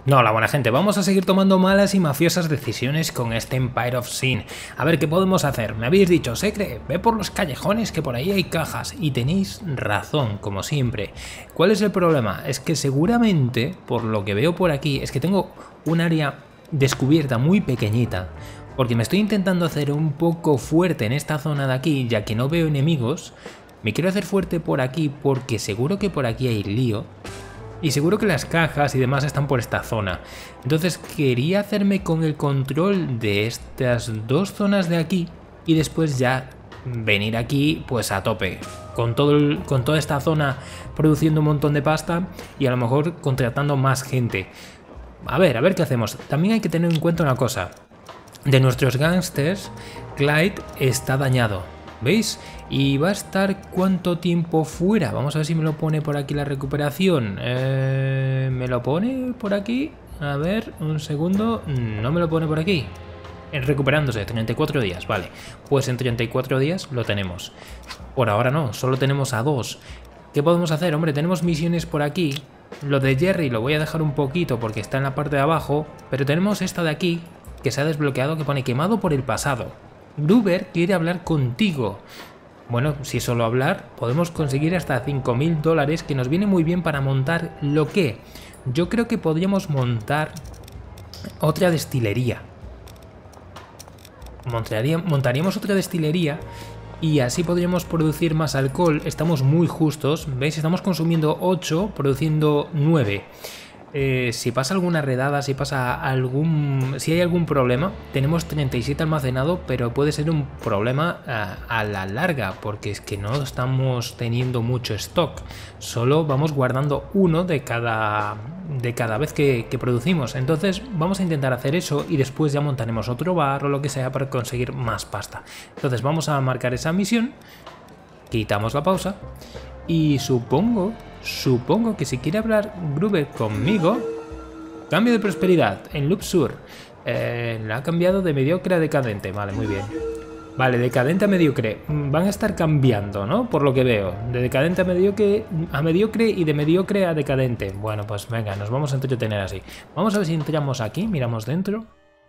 No, la buena gente, vamos a seguir tomando malas y mafiosas decisiones con este Empire of Sin. A ver, ¿qué podemos hacer? Me habéis dicho, Secre, ve por los callejones que por ahí hay cajas. Y tenéis razón, como siempre. ¿Cuál es el problema? Es que seguramente, por lo que veo por aquí, es que tengo un área descubierta muy pequeñita. Porque me estoy intentando hacer un poco fuerte en esta zona de aquí, ya que no veo enemigos. Me quiero hacer fuerte por aquí porque seguro que por aquí hay lío. Y seguro que las cajas y demás están por esta zona. Entonces quería hacerme con el control de estas dos zonas de aquí y después ya venir aquí pues a tope. Con toda esta zona produciendo un montón de pasta y a lo mejor contratando más gente. A ver qué hacemos. También hay que tener en cuenta una cosa. De nuestros gángsters, Clyde está dañado. ¿Veis? Y va a estar ¿cuánto tiempo fuera? Vamos a ver si me lo pone por aquí la recuperación. ¿Me lo pone por aquí? A ver, un segundo. No me lo pone por aquí. Recuperándose, 34 días, vale. Pues en 34 días lo tenemos. Por ahora no, solo tenemos a 2. ¿Qué podemos hacer? Hombre, tenemos misiones por aquí. Lo de Jerry lo voy a dejar un poquito porque está en la parte de abajo. Pero tenemos esta de aquí, que se ha desbloqueado, que pone quemado por el pasado. Gruber quiere hablar contigo. Bueno, si solo hablar, podemos conseguir hasta $5000, que nos viene muy bien para montar lo que. Yo creo que podríamos montar otra destilería. Montaríamos otra destilería y así podríamos producir más alcohol. Estamos muy justos, ¿veis? Estamos consumiendo 8, produciendo 9. Si pasa alguna redada, si hay algún problema, tenemos 37 almacenado, pero puede ser un problema a la larga, porque es que no estamos teniendo mucho stock, solo vamos guardando uno de cada vez que producimos. Entonces vamos a intentar hacer eso y después ya montaremos otro bar o lo que sea para conseguir más pasta. Entonces vamos a marcar esa misión, quitamos la pausa y supongo que si quiere hablar Gruber conmigo, cambio de prosperidad en Loop Sur. La ha cambiado de mediocre a decadente. Vale, muy bien. Vale, decadente a mediocre. Van a estar cambiando, ¿no? Por lo que veo. De decadente a mediocre y de mediocre a decadente. Bueno, pues venga, nos vamos a entretener así. Vamos a ver si entramos aquí, miramos dentro.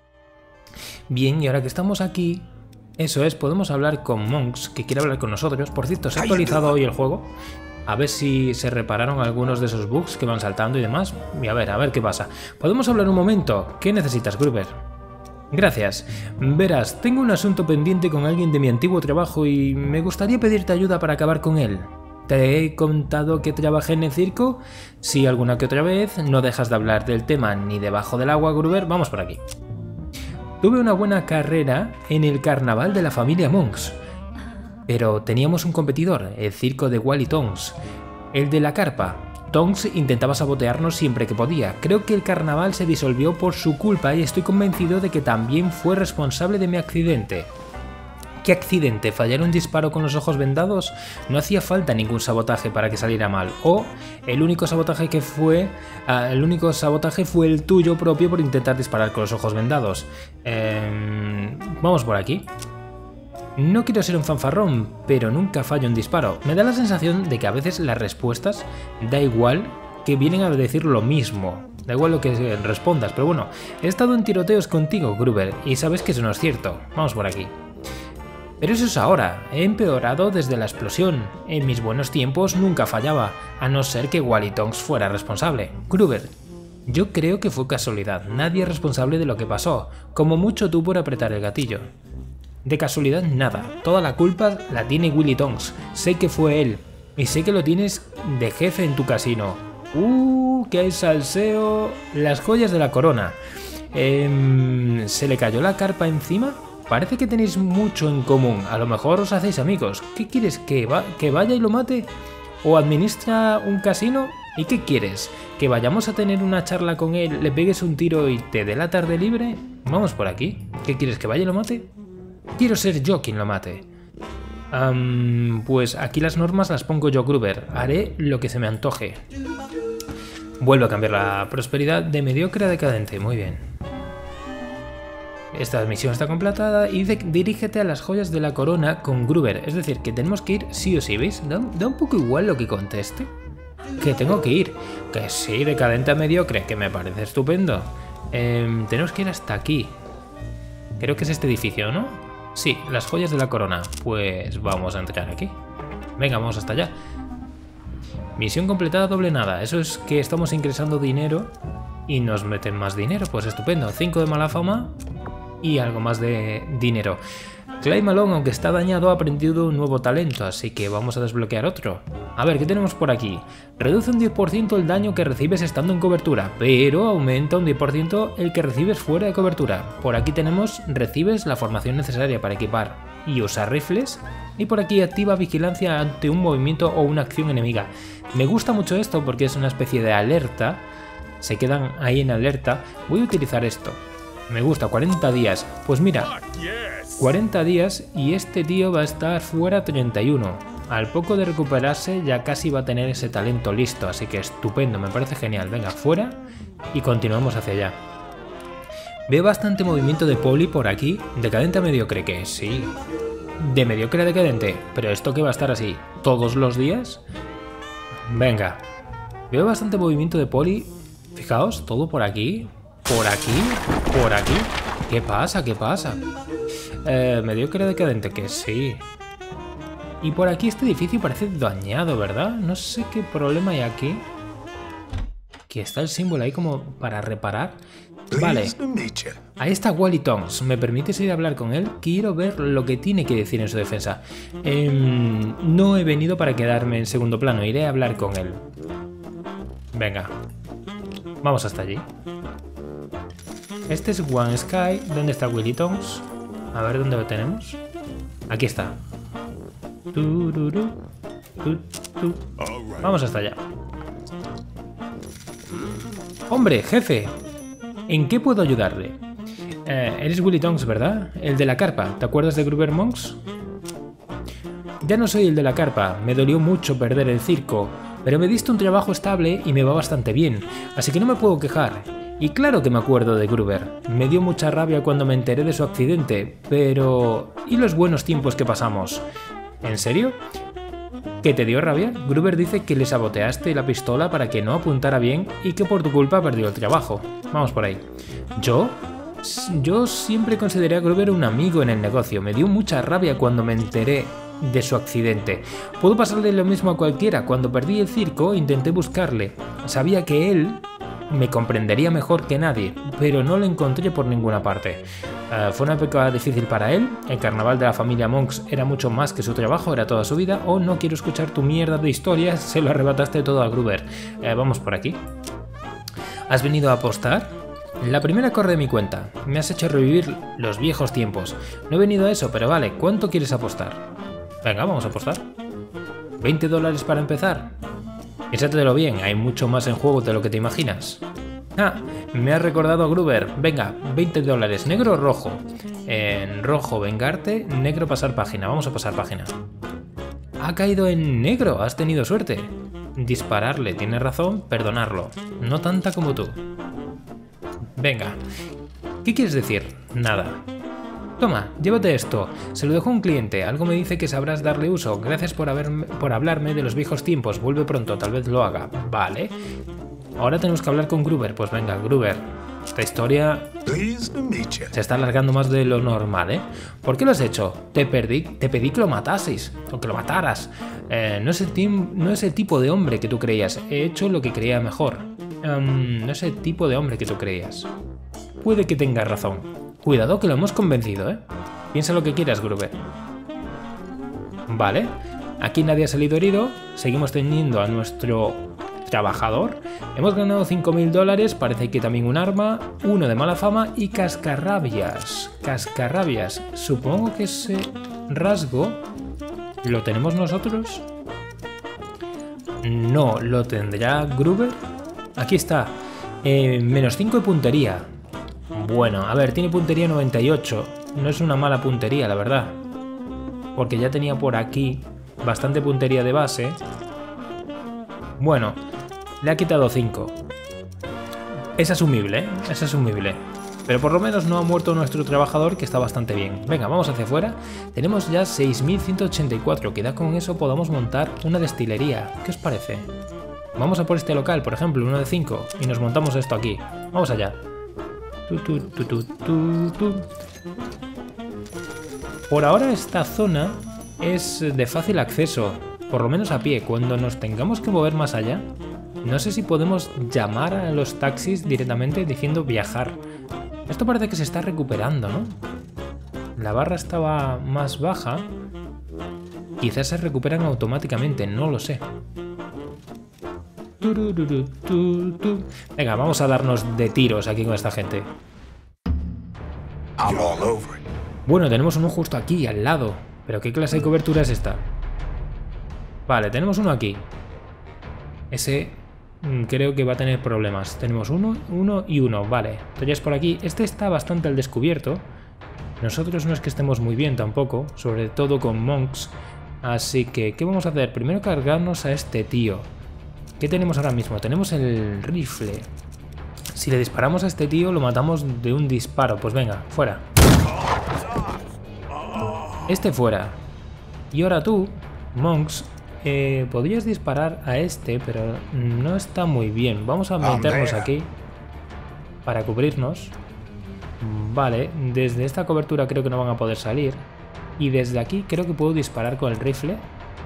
Bien, y ahora que estamos aquí, eso es, podemos hablar con Monks, que quiere hablar con nosotros. Por cierto, se ha actualizado hoy el juego. A ver si se repararon algunos de esos bugs que van saltando y demás. Y a ver qué pasa. ¿Podemos hablar un momento? ¿Qué necesitas, Gruber? Gracias. Verás, tengo un asunto pendiente con alguien de mi antiguo trabajo y me gustaría pedirte ayuda para acabar con él. ¿Te he contado que trabajé en el circo? Sí, alguna que otra vez. No dejas de hablar del tema ni debajo del agua, Gruber. Vamos por aquí. Tuve una buena carrera en el carnaval de la familia Monks. Pero teníamos un competidor, el circo de Wally Tonks, el de la carpa. Tonks intentaba sabotearnos siempre que podía. Creo que el carnaval se disolvió por su culpa y estoy convencido de que también fue responsable de mi accidente. ¿Qué accidente? ¿Fallar un disparo con los ojos vendados? No hacía falta ningún sabotaje para que saliera mal. O el único sabotaje fue el tuyo propio por intentar disparar con los ojos vendados. Vamos por aquí. No quiero ser un fanfarrón, pero nunca fallo un disparo. Me da la sensación de que a veces las respuestas da igual que vienen a decir lo mismo. Da igual lo que respondas, pero bueno, he estado en tiroteos contigo, Gruber, y sabes que eso no es cierto. Vamos por aquí. Pero eso es ahora, he empeorado desde la explosión. En mis buenos tiempos nunca fallaba, a no ser que Wally Tonks fuera responsable. Gruber, yo creo que fue casualidad, nadie es responsable de lo que pasó, como mucho tú por apretar el gatillo. De casualidad nada, toda la culpa la tiene Willy Tonks, sé que fue él, y sé que lo tienes de jefe en tu casino. Que hay salseo, las joyas de la corona. ¿Se le cayó la carpa encima? Parece que tenéis mucho en común, a lo mejor os hacéis amigos. ¿Qué quieres, que vaya y lo mate? ¿O administra un casino? ¿Y qué quieres? ¿Que vayamos a tener una charla con él, le pegues un tiro y te dé la tarde libre? Vamos por aquí, ¿qué quieres, que vaya y lo mate? Quiero ser yo quien lo mate. Pues aquí las normas las pongo yo, Gruber. Haré lo que se me antoje. Vuelvo a cambiar la prosperidad de mediocre a decadente. Muy bien. Esta misión está completada y dice dirígete a las joyas de la corona con Gruber. Es decir, que tenemos que ir sí o sí, ¿veis? Da un poco igual lo que conteste. Que tengo que ir. Que sí, decadente a mediocre, que me parece estupendo. Tenemos que ir hasta aquí. Creo que es este edificio, ¿no? Sí, las joyas de la corona. Pues vamos a entrar aquí. Venga, vamos hasta allá. Misión completada doble nada. Eso es que estamos ingresando dinero y nos meten más dinero. Pues estupendo. 5 de mala fama y algo más de dinero. Clay Malone, aunque está dañado, ha aprendido un nuevo talento, así que vamos a desbloquear otro. A ver, ¿qué tenemos por aquí? Reduce un 10% el daño que recibes estando en cobertura, pero aumenta un 10% el que recibes fuera de cobertura. Por aquí tenemos, recibes la formación necesaria para equipar y usar rifles. Y por aquí activa vigilancia ante un movimiento o una acción enemiga. Me gusta mucho esto porque es una especie de alerta. Se quedan ahí en alerta. Voy a utilizar esto. Me gusta, 40 días. Pues mira, 40 días y este tío va a estar fuera 31. Al poco de recuperarse ya casi va a tener ese talento listo, así que estupendo, me parece genial. Venga, fuera y continuamos hacia allá. Veo bastante movimiento de poli por aquí. Decadente a mediocre, que sí. De mediocre a decadente, pero ¿esto qué va a estar así? ¿Todos los días? Venga. Veo bastante movimiento de poli. Fijaos, todo por aquí. Por aquí, por aquí. ¿Qué pasa? ¿Qué pasa? Mediocre decadente, que sí. Y por aquí este edificio parece dañado, ¿verdad? No sé qué problema hay aquí. Que está el símbolo ahí como para reparar. Vale. Ahí está Wally Tongs. ¿Me permites ir a hablar con él? Quiero ver lo que tiene que decir en su defensa. No he venido para quedarme en segundo plano. Iré a hablar con él. Venga. Vamos hasta allí. Este es One Sky. ¿Dónde está Willy Tongs? A ver dónde lo tenemos. Aquí está. Vamos hasta allá. ¡Hombre, jefe! ¿En qué puedo ayudarle? Eres Willy Tongs, ¿verdad? El de la carpa. ¿Te acuerdas de Gruber Monks? Ya no soy el de la carpa. Me dolió mucho perder el circo. Pero me diste un trabajo estable y me va bastante bien. Así que no me puedo quejar. Y claro que me acuerdo de Gruber. Me dio mucha rabia cuando me enteré de su accidente. Pero... ¿y los buenos tiempos que pasamos? ¿En serio? ¿Que te dio rabia? Gruber dice que le saboteaste la pistola para que no apuntara bien y que por tu culpa perdió el trabajo. Vamos por ahí. ¿Yo? Yo siempre consideré a Gruber un amigo en el negocio. Me dio mucha rabia cuando me enteré de su accidente. Puedo pasarle lo mismo a cualquiera. Cuando perdí el circo intenté buscarle. Sabía que él me comprendería mejor que nadie, pero no lo encontré por ninguna parte. Fue una época difícil para él. El carnaval de la familia Monks era mucho más que su trabajo, era toda su vida. Oh, no quiero escuchar tu mierda de historias, se lo arrebataste todo a Gruber. Vamos por aquí. ¿Has venido a apostar? La primera corre de mi cuenta. Me has hecho revivir los viejos tiempos. No he venido a eso, pero vale, ¿cuánto quieres apostar? Venga, vamos a apostar. $20 para empezar. Piénsatelo bien, hay mucho más en juego de lo que te imaginas. Ah, me has recordado a Gruber. Venga, $20. ¿Negro o rojo? En rojo vengarte, negro pasar página. Vamos a pasar página. Ha caído en negro, has tenido suerte. Dispararle, tienes razón, perdonarlo. No tanta como tú. Venga. ¿Qué quieres decir? Nada. Toma, llévate esto. Se lo dejo a un cliente. Algo me dice que sabrás darle uso. Gracias por hablarme de los viejos tiempos. Vuelve pronto, tal vez lo haga. Vale. Ahora tenemos que hablar con Gruber. Pues venga, Gruber. Esta historia se está alargando más de lo normal, ¿eh? ¿Por qué lo has hecho? Te pedí que lo matases. O que lo mataras. No es el tipo de hombre que tú creías. He hecho lo que creía mejor. No es el tipo de hombre que tú creías. Puede que tengas razón. Cuidado que lo hemos convencido, ¿eh? Piensa lo que quieras, Gruber. Vale. Aquí nadie ha salido herido. Seguimos teniendo a nuestro trabajador. Hemos ganado $5.000. Parece que también un arma. Uno de mala fama y cascarrabias. Cascarrabias. Supongo que ese rasgo ¿lo tenemos nosotros? No, ¿lo tendrá Gruber? Aquí está. -5 de puntería. Bueno, a ver, tiene puntería 98. No es una mala puntería, la verdad. Porque ya tenía por aquí bastante puntería de base. Bueno, le ha quitado 5. Es asumible, ¿eh? Es asumible. Pero por lo menos no ha muerto nuestro trabajador, que está bastante bien. Venga, vamos hacia afuera. Tenemos ya 6.184. Quizá con eso podamos montar una destilería. ¿Qué os parece? Vamos a por este local, por ejemplo, uno de 5, y nos montamos esto aquí. Vamos allá. Por ahora esta zona es de fácil acceso, por lo menos a pie. Cuando nos tengamos que mover más allá, no sé si podemos llamar a los taxis directamente diciendo viajar. Esto parece que se está recuperando, ¿no? La barra estaba más baja. Quizás se recuperan automáticamente, no lo sé. Venga, vamos a darnos de tiros aquí con esta gente. Bueno, tenemos uno justo aquí, al lado. ¿Pero qué clase de cobertura es esta? Vale, tenemos uno aquí. Ese creo que va a tener problemas. Tenemos uno y uno. Vale, entonces por aquí. Este está bastante al descubierto. Nosotros no es que estemos muy bien tampoco, sobre todo con monks. Así que, ¿qué vamos a hacer? Primero cargarnos a este tío. ¿Qué tenemos ahora mismo? Tenemos el rifle. Si le disparamos a este tío, lo matamos de un disparo. Pues venga, fuera. Este fuera. Y ahora tú, monks, podrías disparar a este, pero no está muy bien. Vamos a meternos aquí para cubrirnos. Vale, desde esta cobertura creo que no van a poder salir. Y desde aquí creo que puedo disparar con el rifle.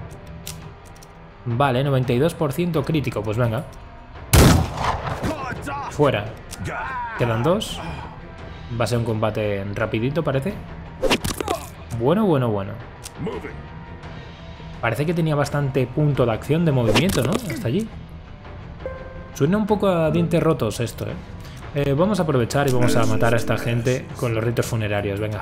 Vale, 92% crítico, pues venga. Fuera. Quedan 2. Va a ser un combate rapidito, parece. Bueno. Parece que tenía bastante punto de acción de movimiento, ¿no? Hasta allí. Suena un poco a dientes rotos esto, ¿eh? Vamos a aprovechar y vamos a matar a esta gente con los ritos funerarios, venga.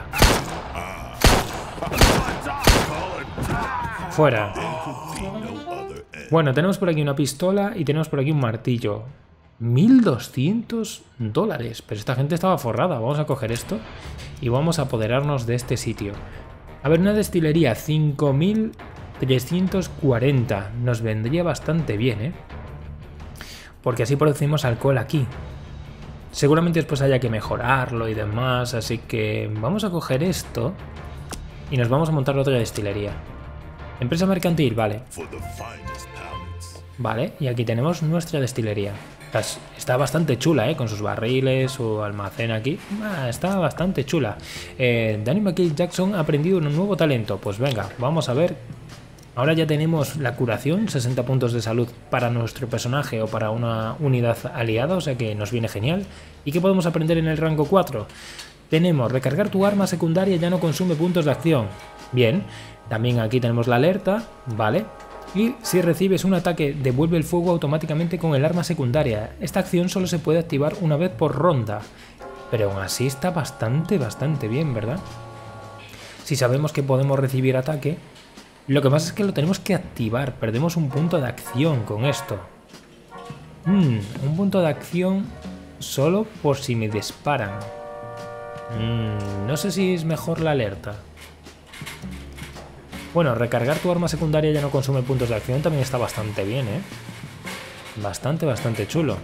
Fuera. Bueno, tenemos por aquí una pistola y tenemos por aquí un martillo. $1200. Pero esta gente estaba forrada. Vamos a coger esto y vamos a apoderarnos de este sitio. A ver, una destilería, 5340. Nos vendría bastante bien, ¿eh? Porque así producimos alcohol aquí. Seguramente después haya que mejorarlo y demás. Así que vamos a coger esto y nos vamos a montar otra destilería. Empresa mercantil, vale. Vale, y aquí tenemos nuestra destilería. Está bastante chula, con sus barriles, su almacén aquí. Está bastante chula. Danny McKay Jackson ha aprendido un nuevo talento. Pues venga, vamos a ver. Ahora ya tenemos la curación, 60 puntos de salud para nuestro personaje o para una unidad aliada, o sea que nos viene genial. ¿Y qué podemos aprender en el rango 4? Tenemos recargar tu arma secundaria ya no consume puntos de acción. Bien, también aquí tenemos la alerta, vale. Y si recibes un ataque, devuelve el fuego automáticamente con el arma secundaria. Esta acción solo se puede activar una vez por ronda. Pero aún así está bastante bien, ¿verdad? Si sabemos que podemos recibir ataque, lo que pasa es que lo tenemos que activar. Perdemos un punto de acción con esto. Un punto de acción solo por si me disparan. No sé si es mejor la alerta. Bueno, recargar tu arma secundaria ya no consume puntos de acción, también está bastante bien, ¿eh? Bastante chulo.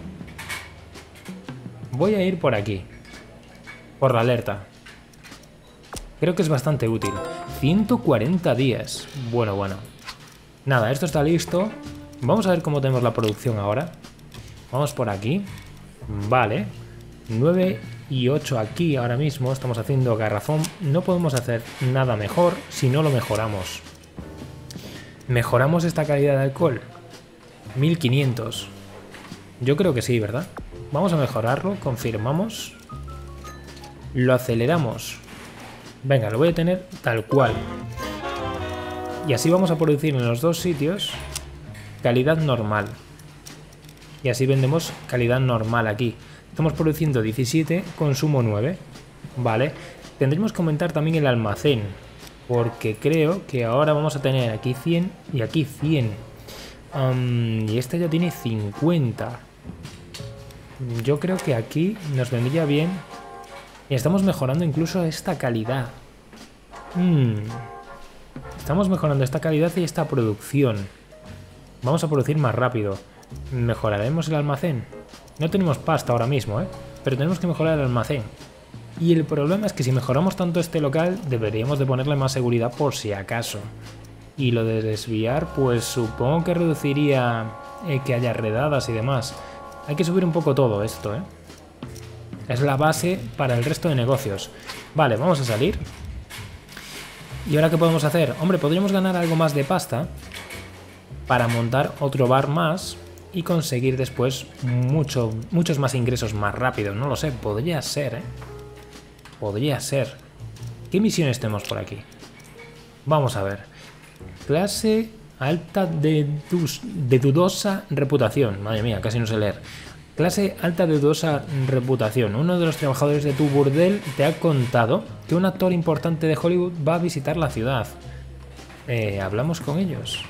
Voy a ir por aquí. Por la alerta. Creo que es bastante útil. 140 días. Bueno. Nada, esto está listo. Vamos a ver cómo tenemos la producción ahora. Vamos por aquí. Vale. 9 y 8 aquí ahora mismo. Estamos haciendo garrafón. No podemos hacer nada mejor si no lo mejoramos. ¿Mejoramos esta calidad de alcohol? 1500. Yo creo que sí, ¿verdad? Vamos a mejorarlo. Confirmamos. Lo aceleramos. Venga, lo voy a tener tal cual. Y así vamos a producir en los dos sitios calidad normal. Y así vendemos calidad normal aquí. Estamos produciendo 17, consumo 9. Vale. Tendremos que aumentar también el almacén. Porque creo que ahora vamos a tener aquí 100 y aquí 100. Y este ya tiene 50. Yo creo que aquí nos vendría bien. Y estamos mejorando incluso esta calidad. Estamos mejorando esta calidad y esta producción. Vamos a producir más rápido. ¿Mejoraremos el almacén? No tenemos pasta ahora mismo, pero tenemos que mejorar el almacén. Y el problema es que si mejoramos tanto este local, deberíamos de ponerle más seguridad por si acaso. Y lo de desviar, pues supongo que reduciría que haya redadas y demás. Hay que subir un poco todo esto, ¿eh? Es la base para el resto de negocios. Vale, vamos a salir. ¿Y ahora qué podemos hacer? Hombre, podríamos ganar algo más de pasta para montar otro bar más y conseguir después muchos más ingresos más rápido. No lo sé, podría ser, ¿eh? Podría ser. ¿Qué misiones tenemos por aquí? Vamos a ver. Clase alta de dudosa reputación. Madre mía, casi no sé leer. Clase alta de dudosa reputación. Uno de los trabajadores de tu burdel te ha contado que un actor importante de Hollywood va a visitar la ciudad. Hablamos con ellos.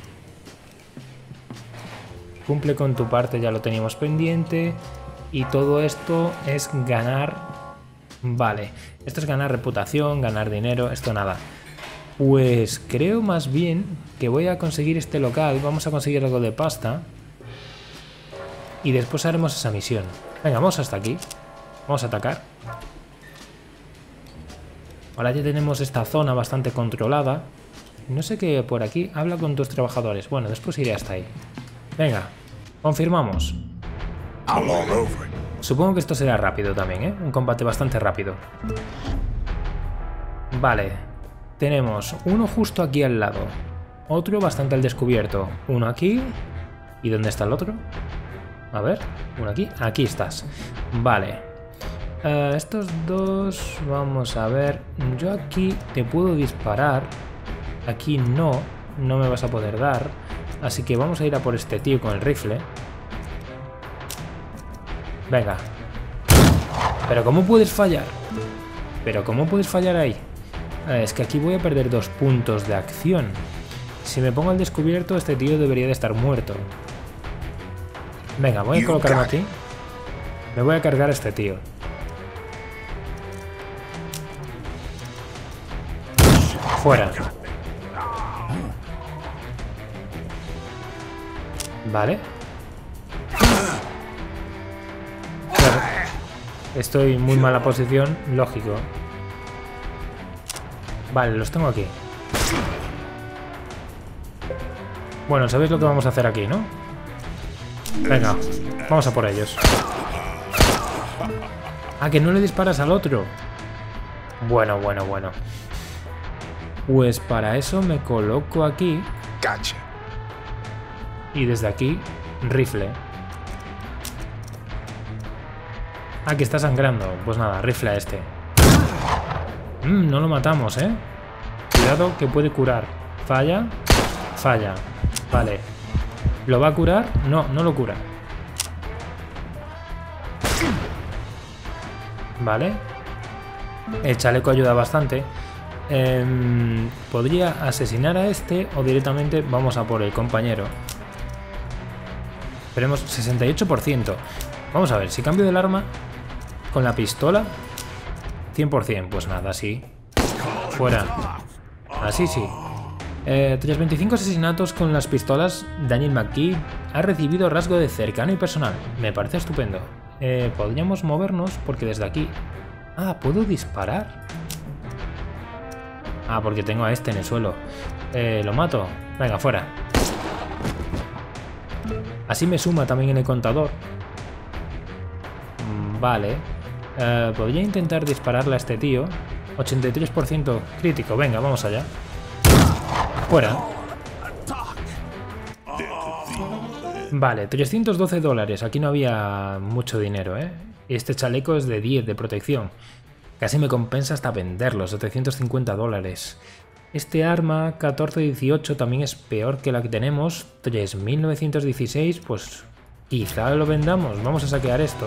Cumple con tu parte, ya lo teníamos pendiente. Y todo esto es ganar... Vale, esto es ganar reputación, ganar dinero, esto nada. Pues creo más bien que voy a conseguir este local, vamos a conseguir algo de pasta. Y después haremos esa misión. Venga, vamos hasta aquí. Vamos a atacar. Ahora ya tenemos esta zona bastante controlada. No sé qué por aquí. Habla con tus trabajadores. Bueno, después iré hasta ahí. Venga, confirmamos. Supongo que esto será rápido también, ¿eh? Un combate bastante rápido. Vale. Tenemos uno justo aquí al lado. Otro bastante al descubierto. Uno aquí. ¿Y dónde está el otro? A ver, uno aquí. Aquí estás. Vale. Estos dos... Vamos a ver. Yo aquí te puedo disparar. Aquí no. No me vas a poder dar. Así que vamos a ir a por este tío con el rifle. Venga. ¿Pero cómo puedes fallar? ¿Pero cómo puedes fallar ahí? Es que aquí voy a perder 2 puntos de acción. Si me pongo al descubierto, este tío debería de estar muerto. Venga, voy a colocarme aquí. Me voy a cargar a este tío. Fuera. Vale. Claro. Estoy en muy mala posición, lógico. Vale, los tengo aquí. Bueno, sabéis lo que vamos a hacer aquí, ¿no? Venga, vamos a por ellos. Ah, que no le disparas al otro. Bueno. Pues para eso me coloco aquí. Y desde aquí, rifle. Ah, que está sangrando. Pues nada, rifle a este. No lo matamos, ¿eh? Cuidado que puede curar. Falla. Falla. Vale. ¿Lo va a curar? No, no lo cura. Vale. El chaleco ayuda bastante. Podría asesinar a este o directamente vamos a por el compañero. Esperemos 68%. Vamos a ver, si cambio del arma con la pistola 100%, pues nada, así. Fuera. Así sí. Tras 25 asesinatos con las pistolas, Daniel McKee ha recibido rasgo de cercano y personal. Me parece estupendo. Podríamos movernos porque desde aquí... Ah, ¿puedo disparar? Ah, porque tengo a este en el suelo. ¿Lo mato? Venga, fuera. Así me suma también en el contador. Vale. Podría intentar dispararle a este tío. 83% crítico. Venga, vamos allá. Fuera. Vale, 312 dólares. Aquí no había mucho dinero, ¿eh? Y este chaleco es de 10 de protección. Casi me compensa hasta venderlo, 750 dólares. Este arma 1418 también es peor que la que tenemos. 3916, pues quizá lo vendamos. Vamos a saquear esto.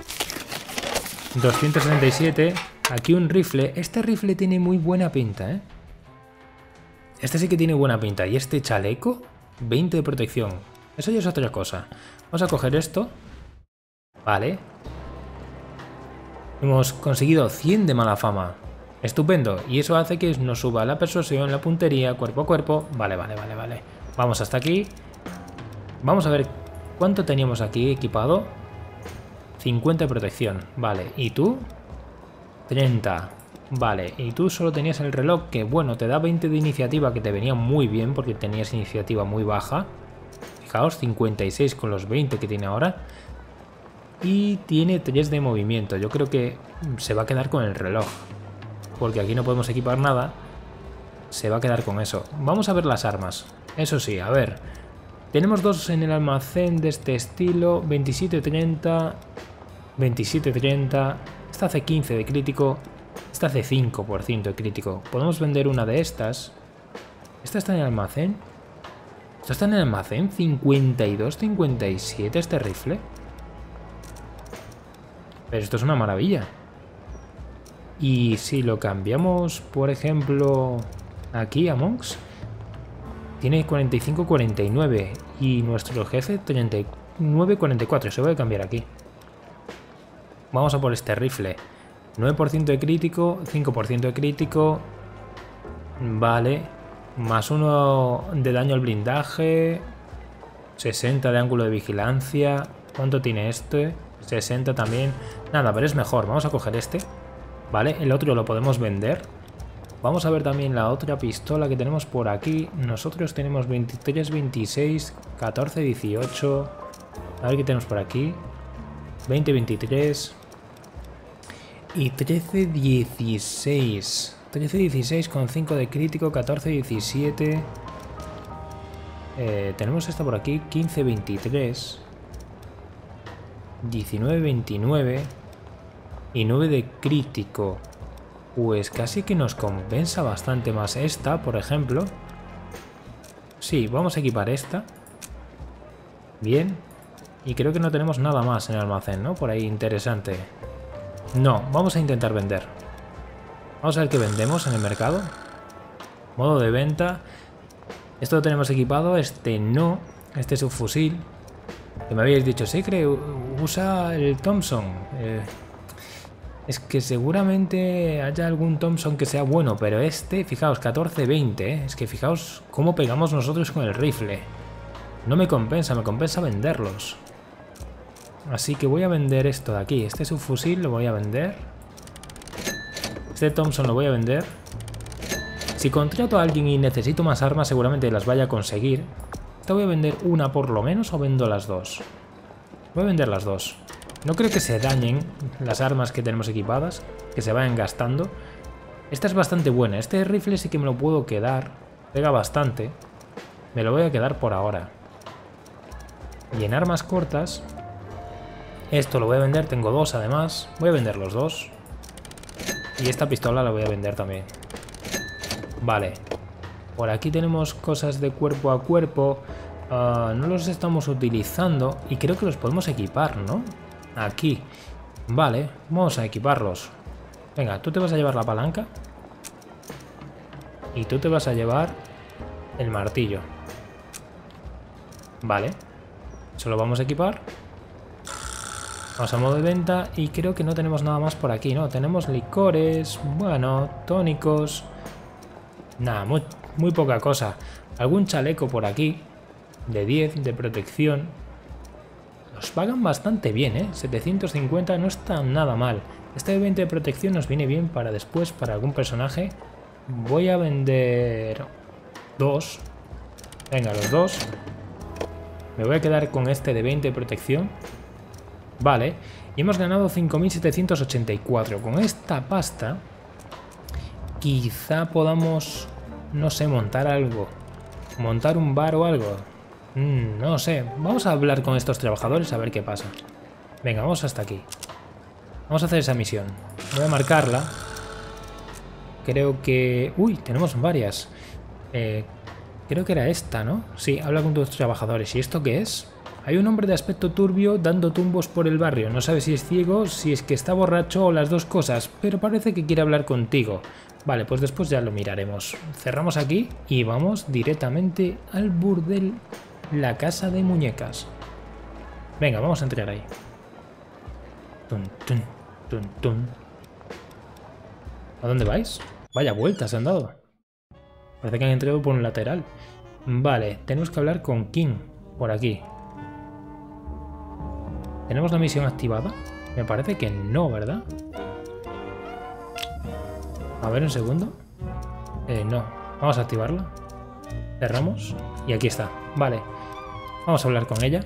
267. Aquí un rifle. Este rifle tiene muy buena pinta, ¿eh? Este sí que tiene buena pinta. Y este chaleco, 20 de protección. Eso ya es otra cosa. Vamos a coger esto. Vale. Hemos conseguido 100 de mala fama. Estupendo. Y eso hace que nos suba la persuasión, la puntería, cuerpo a cuerpo. Vale. Vamos hasta aquí. Vamos a ver cuánto teníamos aquí equipado. 50 de protección. Vale. ¿Y tú? 30. Vale. Y tú solo tenías el reloj que, bueno, te da 20 de iniciativa, que te venía muy bien porque tenías iniciativa muy baja. Fijaos, 56 con los 20 que tiene ahora. Y tiene 3 de movimiento. Yo creo que se va a quedar con el reloj. Porque aquí no podemos equipar nada. Se va a quedar con eso. Vamos a ver las armas. Eso sí, a ver. Tenemos dos en el almacén de este estilo. 27-30. 27-30. Esta hace 15 de crítico. Esta hace 5% de crítico. Podemos vender una de estas. ¿Esta está en el almacén? ¿Esta está en el almacén? 52-57 este rifle. Pero esto es una maravilla. Y si lo cambiamos, por ejemplo, aquí a Monks, tiene 45-49 y nuestro jefe 39-44. Se voy a cambiar aquí. Vamos a por este rifle. 9% de crítico, 5% de crítico. Vale. Más 1 de daño al blindaje. 60 de ángulo de vigilancia. ¿Cuánto tiene este? 60 también. Nada, pero es mejor. Vamos a coger este. Vale, el otro lo podemos vender. Vamos a ver también la otra pistola que tenemos por aquí. Nosotros tenemos 23, 26, 14, 18. A ver qué tenemos por aquí. 20, 23. Y 13, 16. 13, 16 con 5 de crítico. 14, 17. Tenemos esta por aquí. 15, 23. 19, 29. Y 9 de crítico. Pues casi que nos compensa bastante más esta, por ejemplo. Sí, vamos a equipar esta. Bien. Y creo que no tenemos nada más en el almacén, ¿no? Por ahí interesante. No, vamos a intentar vender. Vamos a ver qué vendemos en el mercado. Modo de venta. Esto lo tenemos equipado, este no. Este es un fusil. Que me habéis dicho, Secre, usa el Thompson. Es que seguramente haya algún Thompson que sea bueno, pero este, fijaos, 14-20, ¿eh? Es que fijaos cómo pegamos nosotros con el rifle. No me compensa venderlos. Así que voy a vender esto de aquí. Este es un fusil, lo voy a vender. Este Thompson lo voy a vender. Si contrato a alguien y necesito más armas, seguramente las vaya a conseguir. Esta voy a vender una por lo menos o vendo las dos. Voy a vender las dos. No creo que se dañen las armas que tenemos equipadas, que se vayan gastando. Esta es bastante buena. Este rifle sí que me lo puedo quedar. Pega bastante. Me lo voy a quedar por ahora. Y en armas cortas, esto lo voy a vender. Tengo dos además. Voy a vender los dos. Y esta pistola la voy a vender también. Vale. Por aquí tenemos cosas de cuerpo a cuerpo. No los estamos utilizando. Y creo que los podemos equipar, ¿no? Aquí. Vale, vamos a equiparlos. Venga, tú te vas a llevar la palanca. Y tú te vas a llevar el martillo. Vale. Eso lo vamos a equipar. Vamos a modo de venta. Y creo que no tenemos nada más por aquí, ¿no? Tenemos licores, bueno, tónicos. Nada, muy poca cosa. Algún chaleco por aquí. De 10, de protección. Nos pagan bastante bien, ¿eh? 750 no está nada mal. Este de 20 de protección nos viene bien para después, para algún personaje. Voy a vender dos. Venga, los dos. Me voy a quedar con este de 20 de protección. Vale. Y hemos ganado 5.784. Con esta pasta, quizá podamos, no sé, montar algo. Montar un bar o algo. No sé, vamos a hablar con estos trabajadores a ver qué pasa. Venga, vamos hasta aquí. Vamos a hacer esa misión. Voy a marcarla. Creo que... Uy, tenemos varias. Creo que era esta, ¿no? Sí, habla con tus trabajadores. ¿Y esto qué es? Hay un hombre de aspecto turbio dando tumbos por el barrio. No sabe si es ciego, si es que está borracho o las dos cosas, pero parece que quiere hablar contigo. Vale, pues después ya lo miraremos. Cerramos aquí y vamos directamente al burdel. La casa de muñecas. Venga, vamos a entrar ahí. Tun, tun, tun, tun. ¿A dónde vais? Vaya vueltas han dado. Parece que han entrado por un lateral. Vale, tenemos que hablar con King. Por aquí. ¿Tenemos la misión activada? Me parece que no, ¿verdad? A ver un segundo. No. Vamos a activarla. Cerramos. Y aquí está. Vale. Vamos a hablar con ella.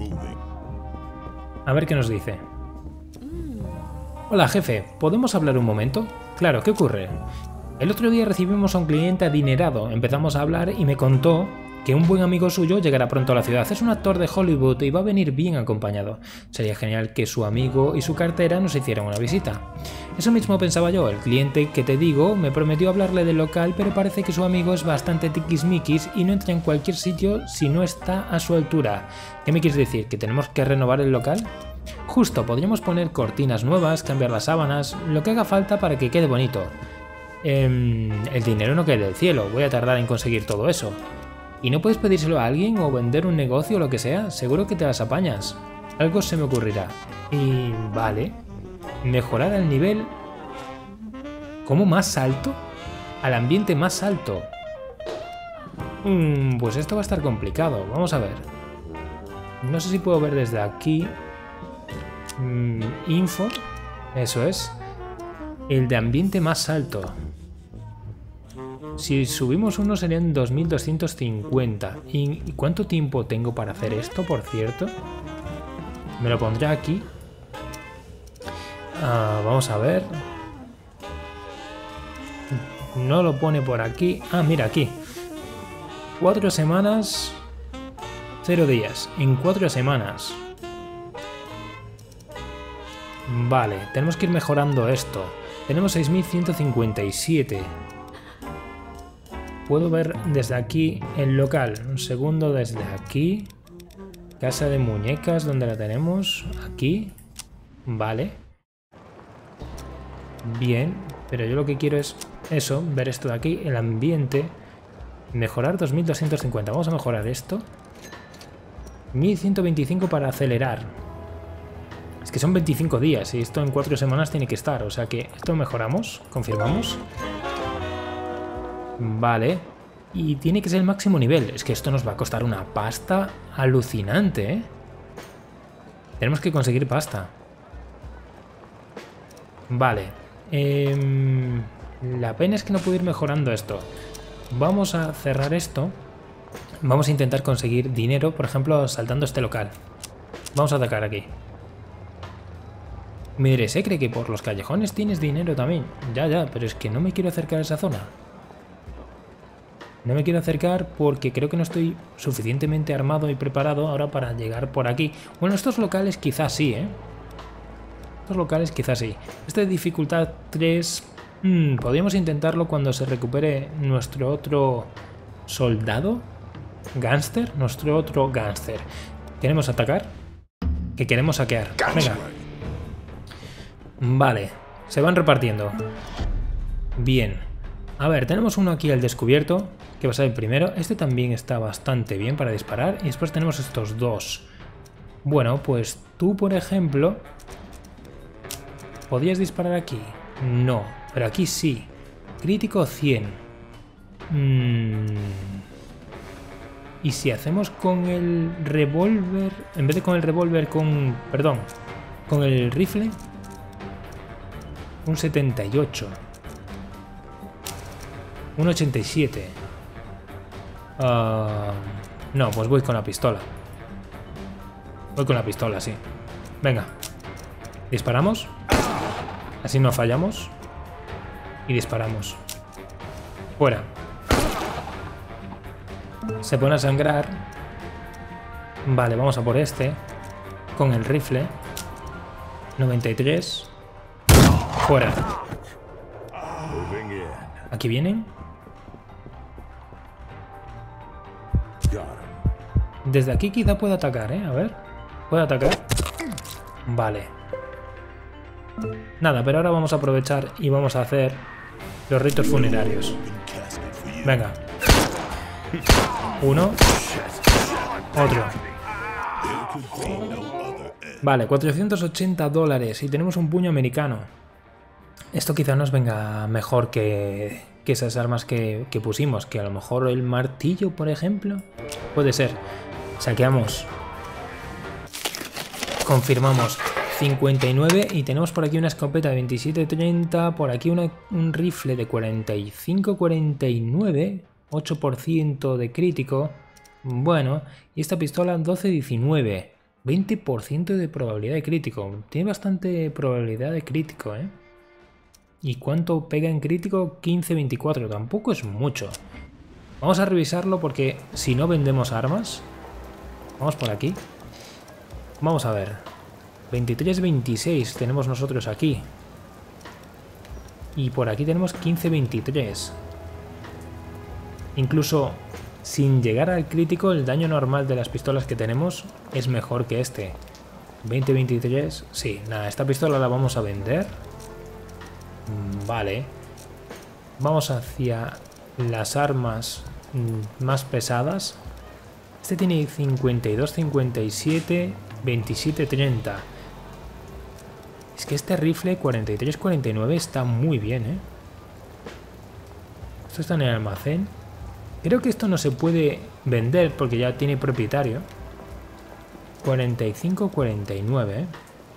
A ver qué nos dice. Hola, jefe. ¿Podemos hablar un momento? Claro, ¿qué ocurre? El otro día recibimos a un cliente adinerado. Empezamos a hablar y me contó que un buen amigo suyo llegará pronto a la ciudad. Es un actor de Hollywood y va a venir bien acompañado. Sería genial que su amigo y su cartera nos hicieran una visita. Eso mismo pensaba yo. El cliente que te digo me prometió hablarle del local, pero parece que su amigo es bastante tiquismiquis y no entra en cualquier sitio si no está a su altura. ¿Qué me quieres decir? ¿Que tenemos que renovar el local? Justo, podríamos poner cortinas nuevas, cambiar las sábanas, lo que haga falta para que quede bonito. El dinero no cae del cielo, voy a tardar en conseguir todo eso. ¿Y no puedes pedírselo a alguien o vender un negocio o lo que sea? Seguro que te las apañas. Algo se me ocurrirá. Y vale. Mejorar el nivel... ¿Cómo más alto? Al ambiente más alto. Pues esto va a estar complicado. Vamos a ver. No sé si puedo ver desde aquí. Info. Eso es. El de ambiente más alto. Si subimos uno serían 2250. ¿Y cuánto tiempo tengo para hacer esto, por cierto? Me lo pondré aquí. Vamos a ver. No lo pone por aquí. Mira aquí. 4 semanas. 0 días. En 4 semanas. Vale, tenemos que ir mejorando esto. Tenemos 6157. Puedo ver desde aquí el local. Un segundo, desde aquí. Casa de muñecas, ¿dónde la tenemos? Aquí. Vale. Bien, pero yo lo que quiero es eso, ver esto de aquí, el ambiente. Mejorar 2250. Vamos a mejorar esto. 1125 para acelerar. Es que son 25 días y esto en 4 semanas tiene que estar. O sea que esto mejoramos, confirmamos. Vale. Y tiene que ser el máximo nivel. Es que esto nos va a costar una pasta alucinante, ¿eh? Tenemos que conseguir pasta. Vale. La pena es que no puedo ir mejorando esto. Vamos a cerrar esto. Vamos a intentar conseguir dinero, por ejemplo, saltando este local. Vamos a atacar aquí. Me diré, ¿se cree que por los callejones tienes dinero también? Ya, pero es que no me quiero acercar a esa zona. No me quiero acercar porque creo que no estoy suficientemente armado y preparado ahora para llegar por aquí. Bueno, estos locales quizás sí, ¿eh? Estos locales quizás sí. Este de dificultad 3... podríamos intentarlo cuando se recupere nuestro otro soldado. ¿Gánster? Nuestro otro gánster. ¿Queremos atacar? Que queremos saquear. Venga. Vale. Se van repartiendo. Bien. A ver, tenemos uno aquí al descubierto, que va a ser el primero. Este también está bastante bien para disparar. Y después tenemos estos dos. Bueno, pues tú, por ejemplo... ¿podías disparar aquí? No, pero aquí sí. Crítico 100. ¿Y si hacemos con el revólver? En vez de con el revólver, con... perdón. Con el rifle. Un 78. Un 87. No, pues voy con la pistola. Voy con la pistola, sí. Venga. Disparamos. Así no fallamos. Y disparamos. Fuera. Se pone a sangrar. Vale, vamos a por este. Con el rifle. 93. Fuera. ¿Aquí vienen? Desde aquí quizá pueda atacar, ¿eh? A ver. ¿Puede atacar? Vale. Nada, pero ahora vamos a aprovechar y vamos a hacer los ritos funerarios. Venga. Uno. Otro. Vale, $480 y tenemos un puño americano. Esto quizá nos venga mejor que esas armas que pusimos. Que a lo mejor el martillo, por ejemplo. Puede ser. Saqueamos. Confirmamos. 59 y tenemos por aquí una escopeta de 27-30, por aquí un rifle de 45-49, 8% de crítico. Bueno, y esta pistola 12-19. 20% de probabilidad de crítico. Tiene bastante probabilidad de crítico, ¿eh? ¿Y cuánto pega en crítico? 15-24. Tampoco es mucho. Vamos a revisarlo porque si no vendemos armas... Vamos por aquí. Vamos a ver. 23-26 tenemos nosotros aquí. Y por aquí tenemos 15-23. Incluso sin llegar al crítico, el daño normal de las pistolas que tenemos es mejor que este. 20-23. Sí, nada, esta pistola la vamos a vender. Vale. Vamos hacia las armas más pesadas. Este tiene 52-57, 27-30. Es que este rifle 43-49 está muy bien, ¿eh? Esto está en el almacén. Creo que esto no se puede vender porque ya tiene propietario. 45-49, ¿eh?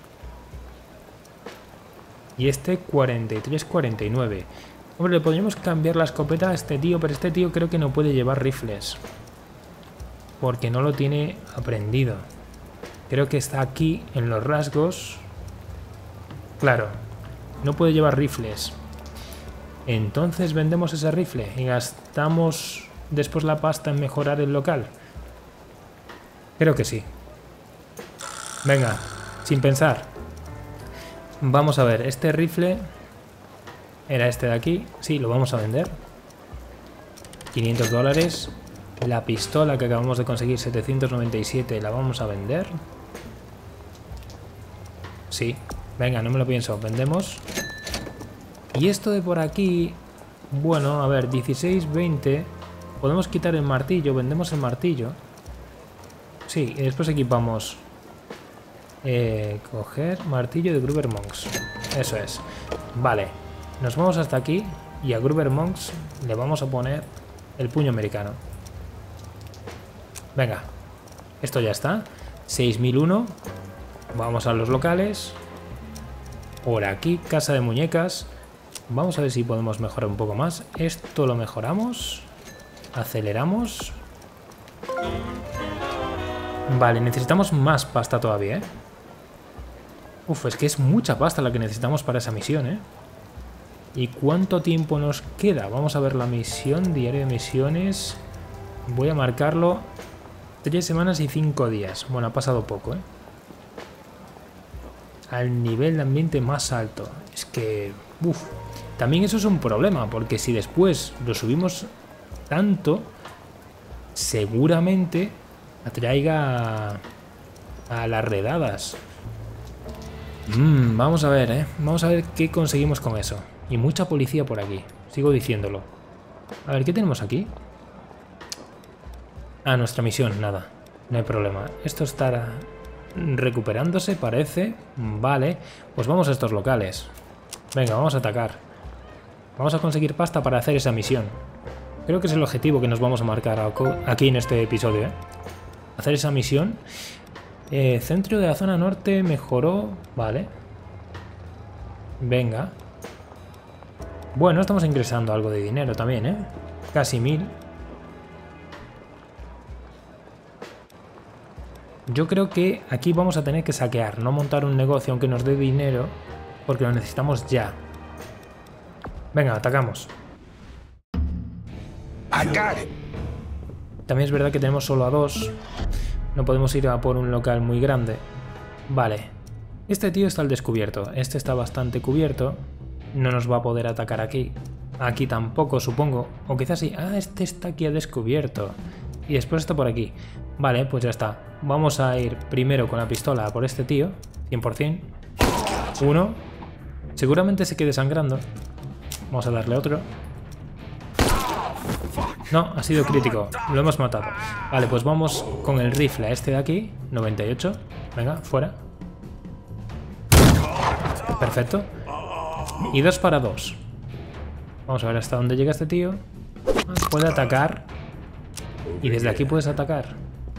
Y este 43-49. Hombre, le podríamos cambiar la escopeta a este tío, pero este tío creo que no puede llevar rifles. Porque no lo tiene aprendido. Creo que está aquí en los rasgos. Claro, no puede llevar rifles. Entonces vendemos ese rifle y gastamos después la pasta en mejorar el local. Creo que sí. Venga, sin pensar. Vamos a ver, este rifle era este de aquí. Sí, lo vamos a vender. $500. La pistola que acabamos de conseguir, 797, la vamos a vender. Sí, venga, no me lo pienso, vendemos. Y esto de por aquí, bueno, a ver, 16, 20. Podemos quitar el martillo, vendemos el martillo. Sí, y después equipamos. Coger martillo de Gruber Monks. Eso es. Vale, nos vamos hasta aquí y a Gruber Monks le vamos a poner el puño americano. Venga, esto ya está. 6001. Vamos a los locales. Por aquí, casa de muñecas. Vamos a ver si podemos mejorar un poco más. Esto lo mejoramos. Aceleramos. Vale, necesitamos más pasta todavía, ¿eh? Uf, es que es mucha pasta la que necesitamos para esa misión, ¿eh? ¿Y cuánto tiempo nos queda? Vamos a ver la misión, diario de misiones. Voy a marcarlo. 3 semanas y 5 días. Bueno, ha pasado poco, ¿eh? Al nivel de ambiente más alto. Es que... Uf. También eso es un problema, porque si después lo subimos tanto, seguramente atraiga a las redadas. Vamos a ver, ¿eh? Vamos a ver qué conseguimos con eso. Y mucha policía por aquí. Sigo diciéndolo. A ver, ¿qué tenemos aquí? Ah, nuestra misión, nada. No hay problema. Esto estará recuperándose, parece. Vale, pues vamos a estos locales. Venga, vamos a atacar. Vamos a conseguir pasta para hacer esa misión. Creo que es el objetivo que nos vamos a marcar aquí en este episodio, ¿eh? Hacer esa misión. Centro de la zona norte mejoró. Vale. Venga. Bueno, estamos ingresando algo de dinero también, ¿eh? Casi 1000. Yo creo que aquí vamos a tener que saquear, no montar un negocio aunque nos dé dinero, porque lo necesitamos ya. Venga, atacamos. También es verdad que tenemos solo a 2. No podemos ir a por un local muy grande. Vale. Este tío está al descubierto. Este está bastante cubierto. No nos va a poder atacar aquí. Aquí tampoco, supongo. O quizás sí. Ah, este está aquí a descubierto. Y después está por aquí. Vale, pues ya está. Vamos a ir primero con la pistola por este tío. 100%. Uno. Seguramente se quede sangrando. Vamos a darle otro. No, ha sido crítico. Lo hemos matado. Vale, pues vamos con el rifle este de aquí. 98. Venga, fuera. Perfecto. Y 2 para 2. Vamos a ver hasta dónde llega este tío. Puede atacar. Y desde aquí puedes atacar.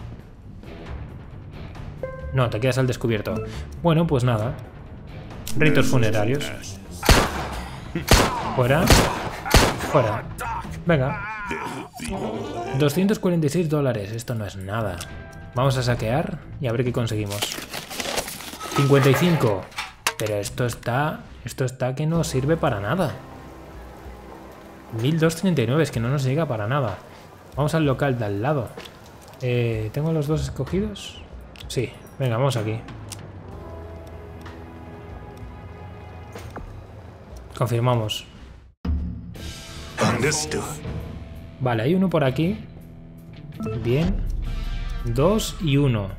No, te quedas al descubierto. Bueno, pues nada. Ritos funerarios. Fuera. Fuera. Venga. $246, esto no es nada. Vamos a saquear y a ver qué conseguimos. 55. Pero esto está que no sirve para nada. 1239, es que no nos llega para nada. Vamos al local de al lado. ¿Tengo los dos escogidos? Sí, venga, vamos aquí. Confirmamos. Vale, hay uno por aquí. Bien. 2 y 1.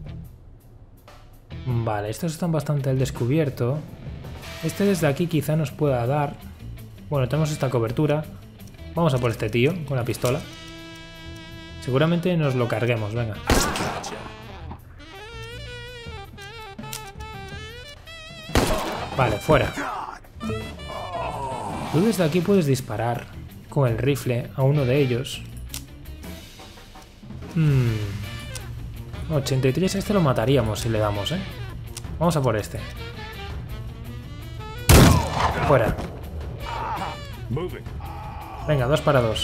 Vale, estos están bastante al descubierto. Este desde aquí quizá nos pueda dar... Bueno, tenemos esta cobertura. Vamos a por este tío con la pistola. Seguramente nos lo carguemos, venga. Vale, fuera. Tú desde aquí puedes disparar con el rifle a uno de ellos. 83, este lo mataríamos si le damos, ¿eh? Vamos a por este. Fuera. Venga, 2 para 2.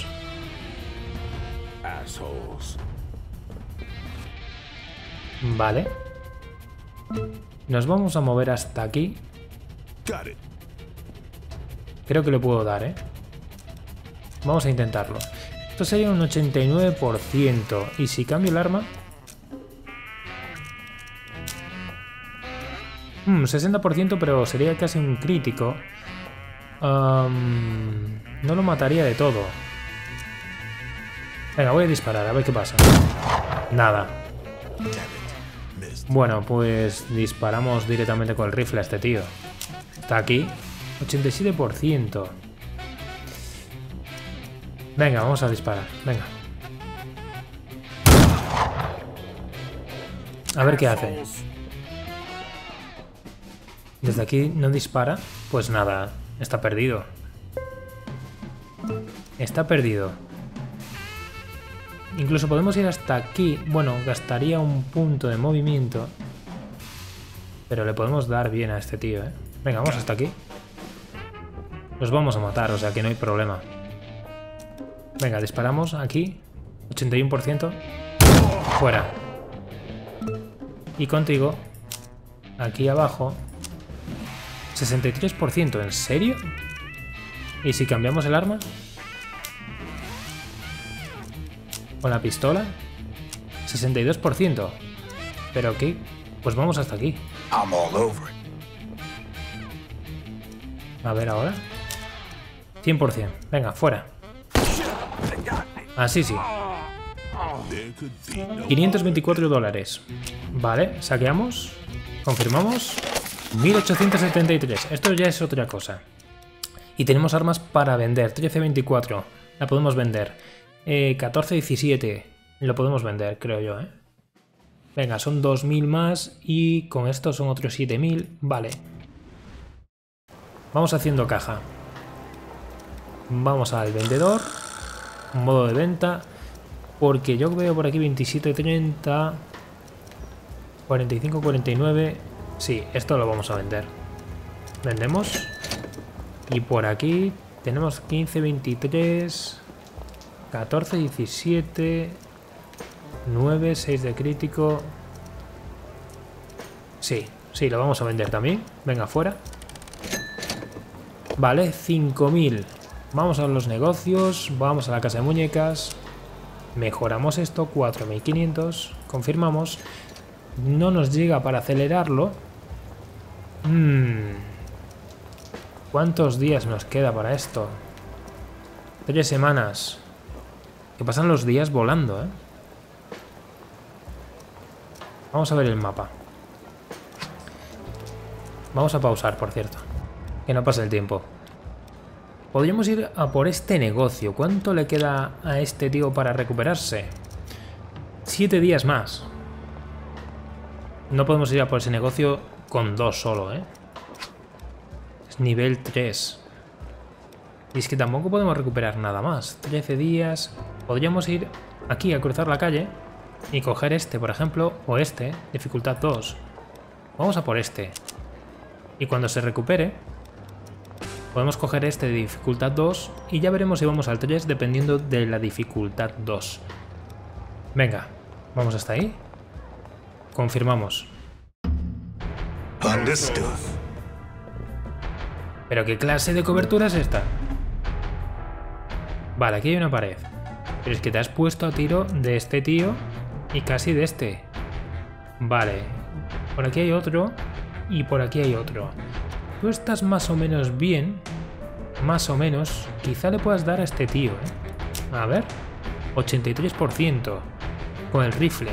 Vale. Nos vamos a mover hasta aquí. Creo que le puedo dar, ¿eh? Vamos a intentarlo. Esto sería un 89%. Y si cambio el arma... 60%, pero sería casi un crítico. No lo mataría de todo. Venga, voy a disparar, a ver qué pasa. Nada. Bueno, pues disparamos directamente con el rifle a este tío. Está aquí. 87%. Venga, vamos a disparar. Venga. A ver qué hace. Desde aquí no dispara. Pues nada, está perdido. Está perdido. Incluso podemos ir hasta aquí. Bueno, gastaría un punto de movimiento. Pero le podemos dar bien a este tío, ¿eh? Venga, vamos hasta aquí. Los vamos a matar, o sea que no hay problema. Venga, disparamos aquí. 81%. Fuera. Y contigo. Aquí abajo. 63%. ¿En serio? ¿Y si cambiamos el arma? Con la pistola. 62%. ¿Pero qué? Pues vamos hasta aquí. A ver ahora. 100%. Venga, fuera. Así sí. $524. Vale, saqueamos. Confirmamos. 1873. Esto ya es otra cosa. Y tenemos armas para vender. 1324. La podemos vender. 1417. Lo podemos vender, creo yo, ¿eh? Venga, son 2000 más. Y con esto son otros 7000. Vale. Vamos haciendo caja. Vamos al vendedor. Modo de venta. Porque yo veo por aquí 27.30. 45.49. Sí, esto lo vamos a vender. Vendemos. Y por aquí tenemos 15.23. 14.17. 9, 6 de crítico. Sí, sí, lo vamos a vender también. Venga, fuera. Vale, 5.000. Vamos a los negocios. Vamos a la casa de muñecas. Mejoramos esto, 4.500. Confirmamos. No nos llega para acelerarlo. ¿Cuántos días nos queda para esto? 3 semanas. Que pasan los días volando, ¿eh? Vamos a ver el mapa. Vamos a pausar, por cierto. Que no pase el tiempo. Podríamos ir a por este negocio. ¿Cuánto le queda a este tío para recuperarse? 7 días más. No podemos ir a por ese negocio con 2 solo, ¿eh? Es nivel 3. Y es que tampoco podemos recuperar nada más. 13 días. Podríamos ir aquí a cruzar la calle y coger este, por ejemplo, o este, dificultad 2. Vamos a por este. Y cuando se recupere, Podemos coger este de dificultad 2 y ya veremos si vamos al 3 dependiendo de la dificultad 2. Venga, vamos hasta ahí. Confirmamos. ¿Pero qué clase de cobertura es esta? Vale, aquí hay una pared. Pero es que te has puesto a tiro de este tío y casi de este. Vale, por aquí hay otro y por aquí hay otro. Tú estás más o menos bien. Más o menos. Quizá le puedas dar a este tío, ¿eh? A ver. 83%. Con el rifle.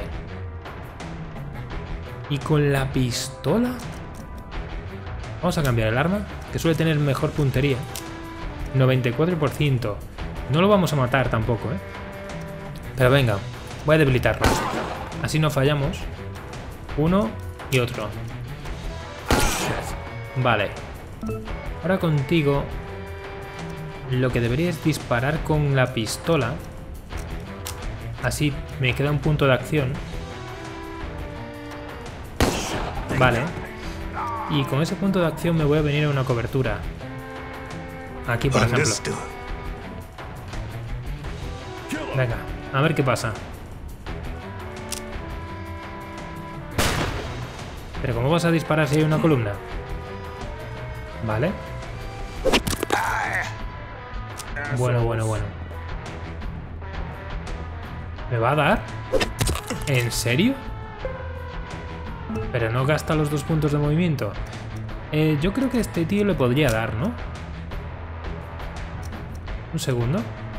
¿Y con la pistola? Vamos a cambiar el arma, que suele tener mejor puntería. 94%. No lo vamos a matar tampoco, ¿eh? Pero venga, voy a debilitarlo. Así no fallamos. Uno y otro. Vale. Ahora contigo lo que debería es disparar con la pistola. Así me queda un punto de acción. Vale. Y con ese punto de acción me voy a venir a una cobertura. Aquí, por ejemplo. Venga, a ver qué pasa. Pero ¿cómo vas a disparar si hay una columna? Vale. Bueno. ¿Me va a dar? ¿En serio? Pero no gasta los 2 puntos de movimiento. Yo creo que este tío le podría dar, ¿no? Un segundo.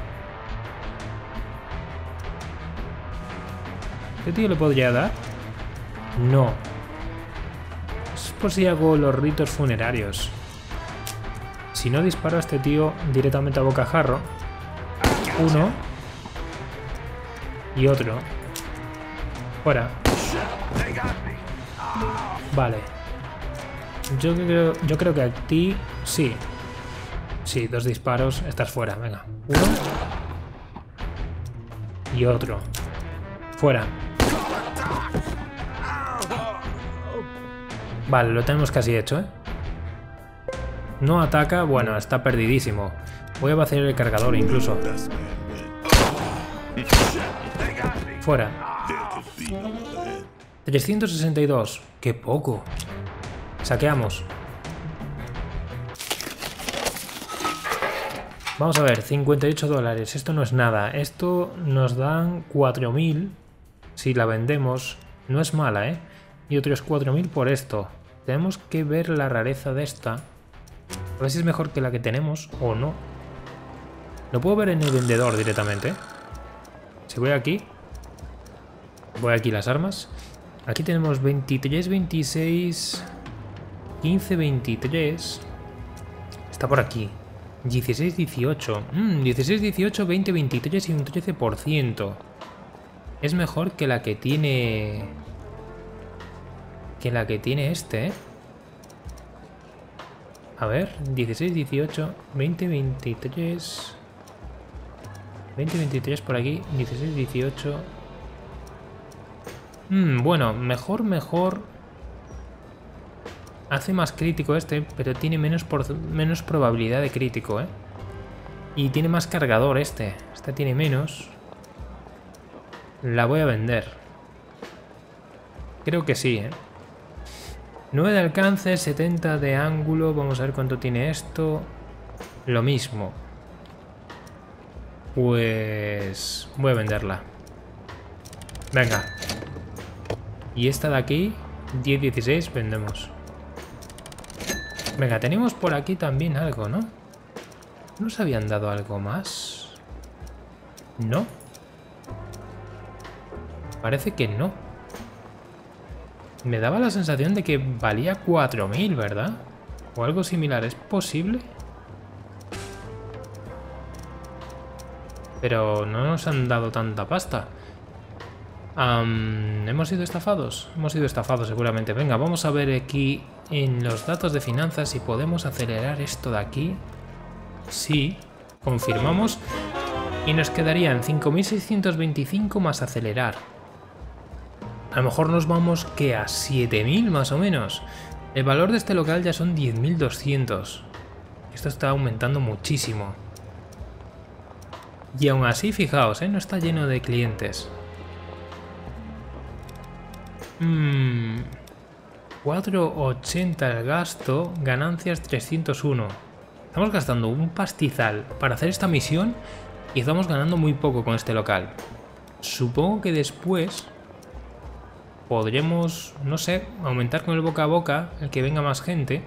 ¿Este tío le podría dar? No. Es por si hago los ritos funerarios. Si no disparo a este tío directamente a bocajarro. Uno. Y otro. Fuera. Vale. Yo creo que a ti sí. Sí, 2 disparos. Estás fuera. Venga. Uno. Y otro. Fuera. Vale, lo tenemos casi hecho, ¿eh? No ataca. Bueno, está perdidísimo. Voy a vaciar el cargador incluso. Fuera. 362. ¡Qué poco! Saqueamos. Vamos a ver, 58 dólares. Esto no es nada. Esto nos dan 4.000 si la vendemos. No es mala, ¿eh? Y otros 4.000 por esto. Tenemos que ver la rareza de esta. A ver si es mejor que la que tenemos o no. Lo puedo ver en el vendedor directamente. Si voy aquí. Voy aquí las armas. Aquí tenemos 23, 26, 15, 23. Está por aquí. 16, 18. 16, 18, 20, 23 y un 13%. Es mejor que la que tiene... este, ¿eh? A ver, 16, 18, 20, 23... 20, 23 por aquí. 16, 18... bueno, mejor. Hace más crítico este, pero tiene menos probabilidad de crítico, ¿eh? Y tiene más cargador este. Este tiene menos. La voy a vender. Creo que sí, ¿eh? 9 de alcance, 70 de ángulo. Vamos a ver cuánto tiene esto. Lo mismo. Pues... voy a venderla. Venga. Y esta de aquí, 10-16, vendemos. Venga, tenemos por aquí también algo, ¿no? ¿Nos habían dado algo más? ¿No? Parece que no. Me daba la sensación de que valía 4.000, ¿verdad? O algo similar, ¿es posible? Pero no nos han dado tanta pasta. ¿Hemos sido estafados? Hemos sido estafados seguramente. Venga, vamos a ver aquí en los datos de finanzas si podemos acelerar esto de aquí. Sí, confirmamos. Y nos quedarían 5.625 más acelerar. A lo mejor nos vamos que a 7.000 más o menos. El valor de este local ya son 10.200. Esto está aumentando muchísimo. Y aún así, fijaos, no está lleno de clientes. 4,80 el gasto, ganancias 301. Estamos gastando un pastizal para hacer esta misión y estamos ganando muy poco con este local. Supongo que después podremos, no sé, aumentar con el boca a boca, el que venga más gente.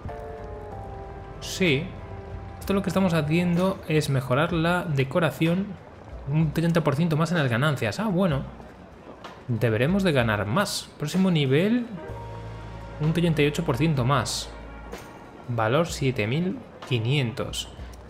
Sí. Esto lo que estamos haciendo es mejorar la decoración un 30% más en las ganancias. Ah, bueno. Deberemos de ganar más. Próximo nivel, un 38% más. Valor 7500.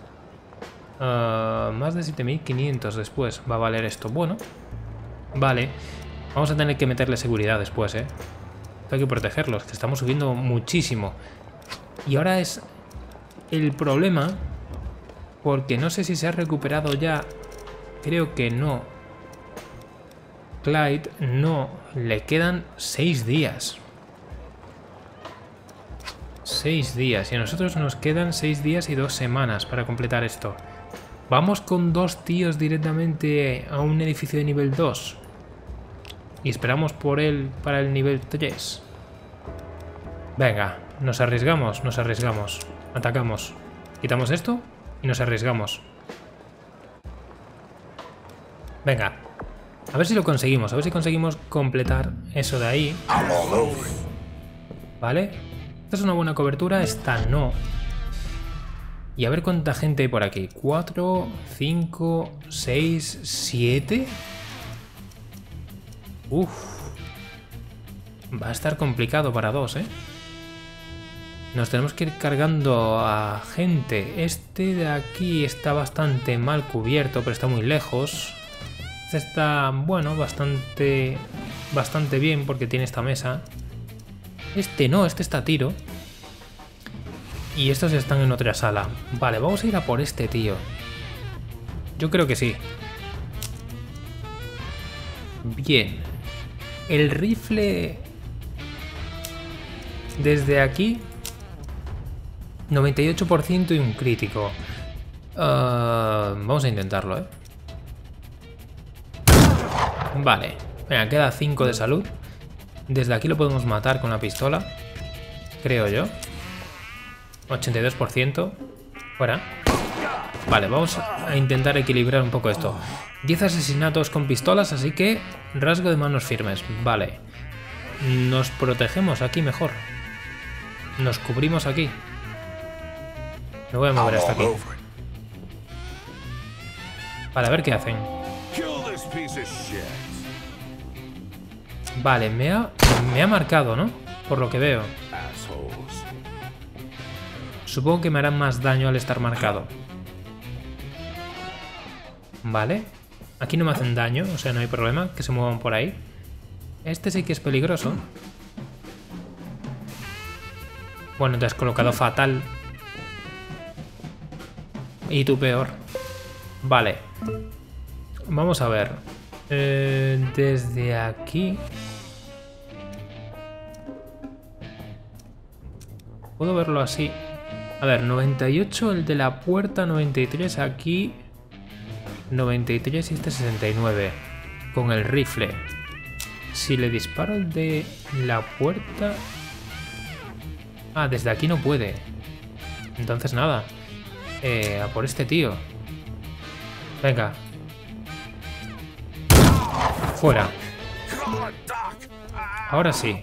Más de 7500 después va a valer esto. Bueno, vale. Vamos a tener que meterle seguridad después, Hay que protegerlos, que estamos subiendo muchísimo. Y ahora es el problema, porque no sé si se ha recuperado ya. Creo que no. Clyde, no. Le quedan 6 días. 6 días. Y a nosotros nos quedan 6 días y 2 semanas para completar esto. Vamos con 2 tíos directamente a un edificio de nivel 2. Y esperamos por él para el nivel 3. Venga, nos arriesgamos, nos arriesgamos. Atacamos. Quitamos esto y nos arriesgamos. Venga. A ver si lo conseguimos. A ver si conseguimos completar eso de ahí. Vale. Esta es una buena cobertura. Esta no. Y a ver cuánta gente hay por aquí. 4, 5, 6, 7. Uf. Va a estar complicado para 2, Nos tenemos que ir cargando a gente. Este de aquí está bastante mal cubierto, pero está muy lejos. Este está, bueno, bastante bien porque tiene esta mesa. Este no, este está a tiro. Y estos están en otra sala. Vale, vamos a ir a por este tío. Yo creo que sí. Bien. El rifle... Desde aquí... 98% y un crítico. Vamos a intentarlo, Vale. Venga, queda 5 de salud. Desde aquí lo podemos matar con la pistola. Creo yo. 82%. Fuera. Vale, vamos a intentar equilibrar un poco esto. 10 asesinatos con pistolas, así que rasgo de manos firmes. Vale. Nos protegemos aquí mejor. Nos cubrimos aquí. Me voy a mover hasta aquí. Vale, a ver qué hacen. Vale, me ha marcado, ¿no? Por lo que veo. Supongo que me harán más daño al estar marcado. Vale. Aquí no me hacen daño, o sea, no hay problema que se muevan por ahí. Este sí que es peligroso. Bueno, te has colocado fatal. Y tú peor. Vale. Vamos a ver. Desde aquí... Puedo verlo así. A ver, 98 el de la puerta, 93 aquí... 93 y este 69. Con el rifle. Si le disparo el de la puerta... Ah, desde aquí no puede. Entonces nada. A por este tío. Venga. Fuera. Ahora sí.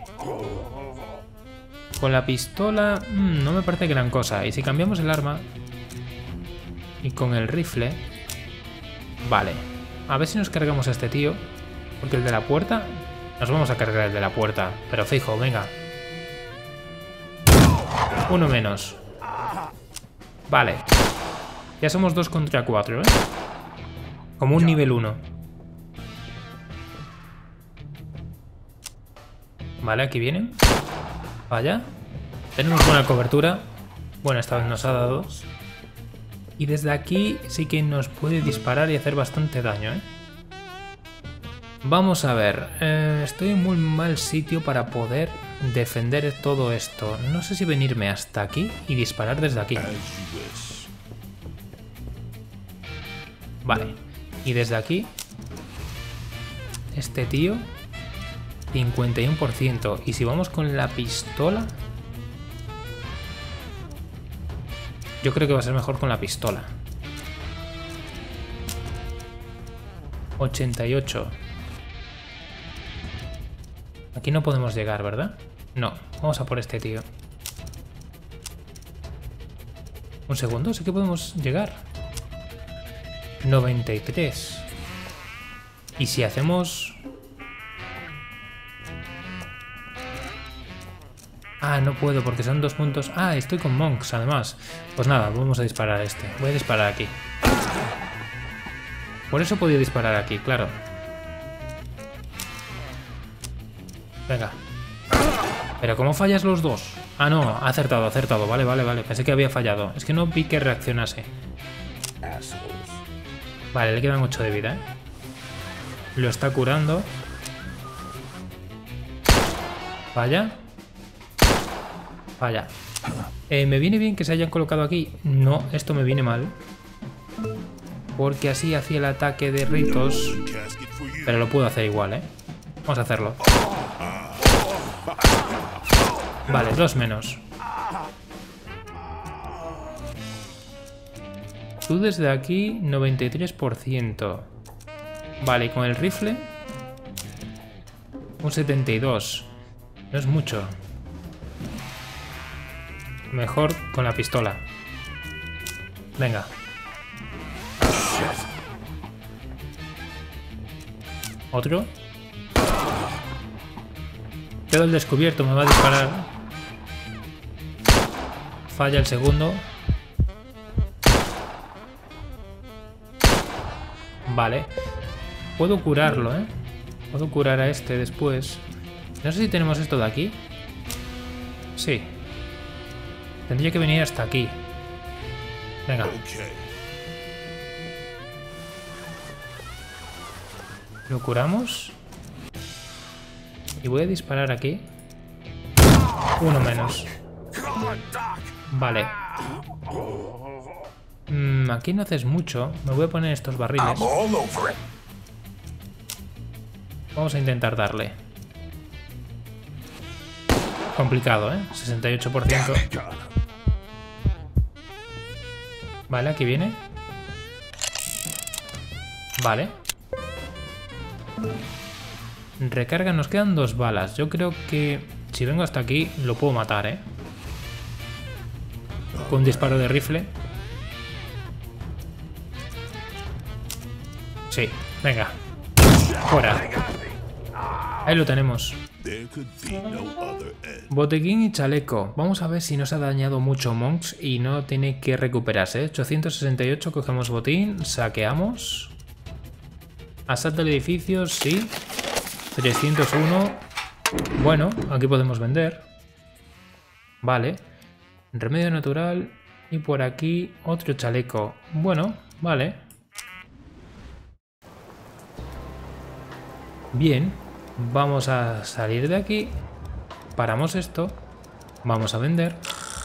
Con la pistola no me parece gran cosa. Y si cambiamos el arma y con el rifle... Vale. A ver si nos cargamos a este tío. Porque el de la puerta... Nos vamos a cargar el de la puerta. Pero fijo, venga. Uno menos. Vale. Ya somos 2 contra 4, Como un nivel 1. Vale, aquí vienen. Vaya. Tenemos buena cobertura. Bueno, esta vez nos ha dado. Y desde aquí sí que nos puede disparar y hacer bastante daño, Vamos a ver. Estoy en muy mal sitio para poder defender todo esto. No sé si venirme hasta aquí y disparar desde aquí. Vale. Y desde aquí, este tío, 51%. Y si vamos con la pistola, yo creo que va a ser mejor con la pistola. 88. Aquí no podemos llegar, ¿verdad? No, vamos a por este tío. Un segundo, sí que podemos llegar. 93. Y si hacemos... Ah, no puedo porque son 2 puntos. Ah, estoy con Monks además. Pues nada, vamos a disparar a este. Voy a disparar aquí. Por eso podía disparar aquí, claro. Venga. ¿Pero cómo fallas los dos? Ah, no, ha acertado, ha acertado. Vale, vale, vale. Pensé que había fallado. Es que no vi que reaccionase. Vale, le quedan 8 de vida, ¿eh? Lo está curando. Falla. Falla. ¿Me viene bien que se hayan colocado aquí? No, esto me viene mal. Porque así hacía el ataque de ritos. Pero lo puedo hacer igual, ¿eh? Vamos a hacerlo. Vale, 2 menos. Tú desde aquí, 93%. Vale, y con el rifle, un 72%. No es mucho. Mejor con la pistola. Venga. Otro. Quedo el descubierto, me va a disparar. Falla el segundo. Vale. Puedo curarlo, ¿eh? Puedo curar a este después. No sé si tenemos esto de aquí. Sí. Tendría que venir hasta aquí. Venga. Lo curamos. Y voy a disparar aquí. 1 menos. Vale. Aquí no haces mucho. Me voy a poner estos barriles. Vamos a intentar darle. Complicado, ¿eh? 68%. Vale, aquí viene. Vale. Recarga, nos quedan 2 balas. Yo creo que si vengo hasta aquí lo puedo matar, ¿eh? Con un disparo de rifle. Sí, venga. Fuera. Ahí lo tenemos. Botequín y chaleco. Vamos a ver si nos ha dañado mucho Monks y no tiene que recuperarse. 868, cogemos botín, saqueamos. Asalto al edificio, sí. 301. Bueno, aquí podemos vender. Vale. Remedio natural. Y por aquí otro chaleco. Bueno, vale. Bien. Vamos a salir de aquí. Paramos esto. Vamos a vender.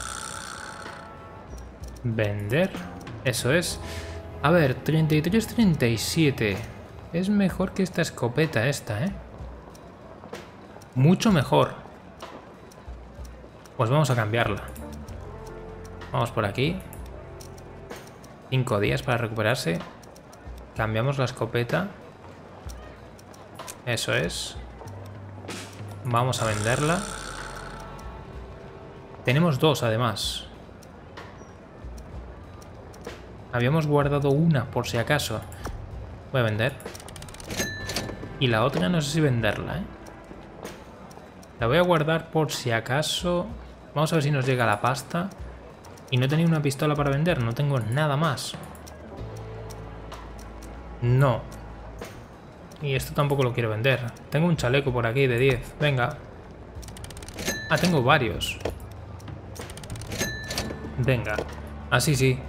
Vender. Eso es. A ver, 33, 37. Es mejor que esta escopeta esta, ¿eh? Mucho mejor. Pues vamos a cambiarla. Vamos por aquí. 5 días para recuperarse. Cambiamos la escopeta. Eso es. Vamos a venderla. Tenemos 2 además. Habíamos guardado una por si acaso. Voy a vender. Y la otra no sé si venderla, ¿eh? La voy a guardar por si acaso. Vamos a ver si nos llega la pasta. Y no tenía una pistola para vender. No tengo nada más. No. Y esto tampoco lo quiero vender. Tengo un chaleco por aquí de 10. Venga. Ah, tengo varios. Venga. Ah, sí, sí.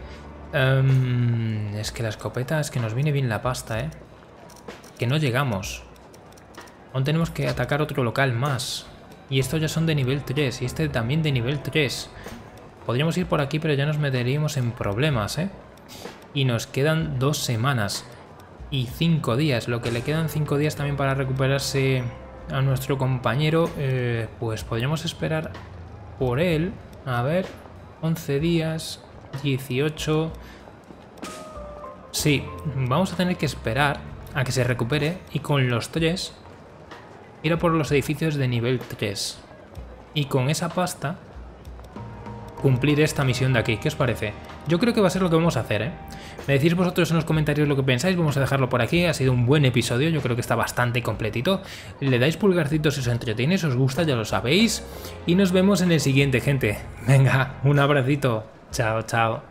Es que la escopeta es que nos viene bien la pasta, ¿eh? Que no llegamos. Aún tenemos que atacar otro local más. Y estos ya son de nivel 3 y este también de nivel 3. Podríamos ir por aquí, pero ya nos meteríamos en problemas, ¿eh? Y nos quedan 2 semanas y 5 días. Lo que le quedan 5 días también para recuperarse a nuestro compañero. Pues podríamos esperar por él. A ver, 11 días, 18... Sí, vamos a tener que esperar a que se recupere y con los 3 ir a por los edificios de nivel 3. Y con esa pasta cumplir esta misión de aquí. ¿Qué os parece? Yo creo que va a ser lo que vamos a hacer, ¿eh? Me decís vosotros en los comentarios lo que pensáis. Vamos a dejarlo por aquí. Ha sido un buen episodio. Yo creo que está bastante completito. Le dais pulgarcito si os entretiene, si os gusta, ya lo sabéis. Y nos vemos en el siguiente, gente. Venga, un abracito. Chao, chao.